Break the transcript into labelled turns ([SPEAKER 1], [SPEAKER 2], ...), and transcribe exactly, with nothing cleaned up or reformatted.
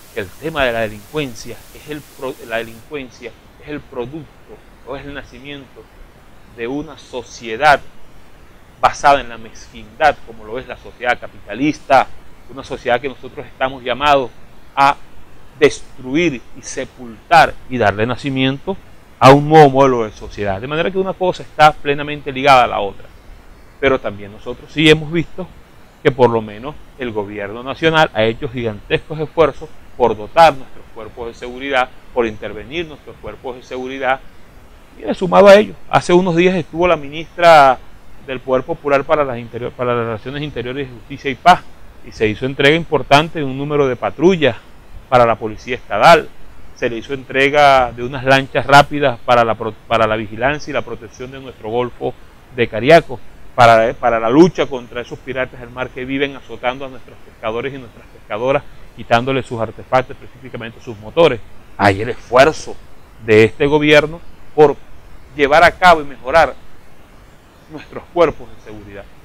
[SPEAKER 1] que el tema de la delincuencia es el pro, la delincuencia es el producto o es el nacimiento de una sociedad basada en la mezquindad, como lo es la sociedad capitalista, una sociedad que nosotros estamos llamados a destruir y sepultar y darle nacimiento a un nuevo modelo de sociedad. De manera que una cosa está plenamente ligada a la otra. Pero también nosotros sí hemos visto que por lo menos el gobierno nacional ha hecho gigantescos esfuerzos por dotar nuestros cuerpos de seguridad, por intervenir nuestros cuerpos de seguridad. Y sumado a ello, hace unos días estuvo la ministra del Poder Popular para las, interior, para las Relaciones Interiores, Justicia y Paz, y se hizo entrega importante de un número de patrullas para la Policía Estatal, se le hizo entrega de unas lanchas rápidas para la, para la vigilancia y la protección de nuestro Golfo de Cariaco, para, para la lucha contra esos piratas del mar que viven azotando a nuestros pescadores y nuestras pescadoras, quitándoles sus artefactos, específicamente sus motores. Hay el esfuerzo de este gobierno por llevar a cabo y mejorar nuestros cuerpos de seguridad.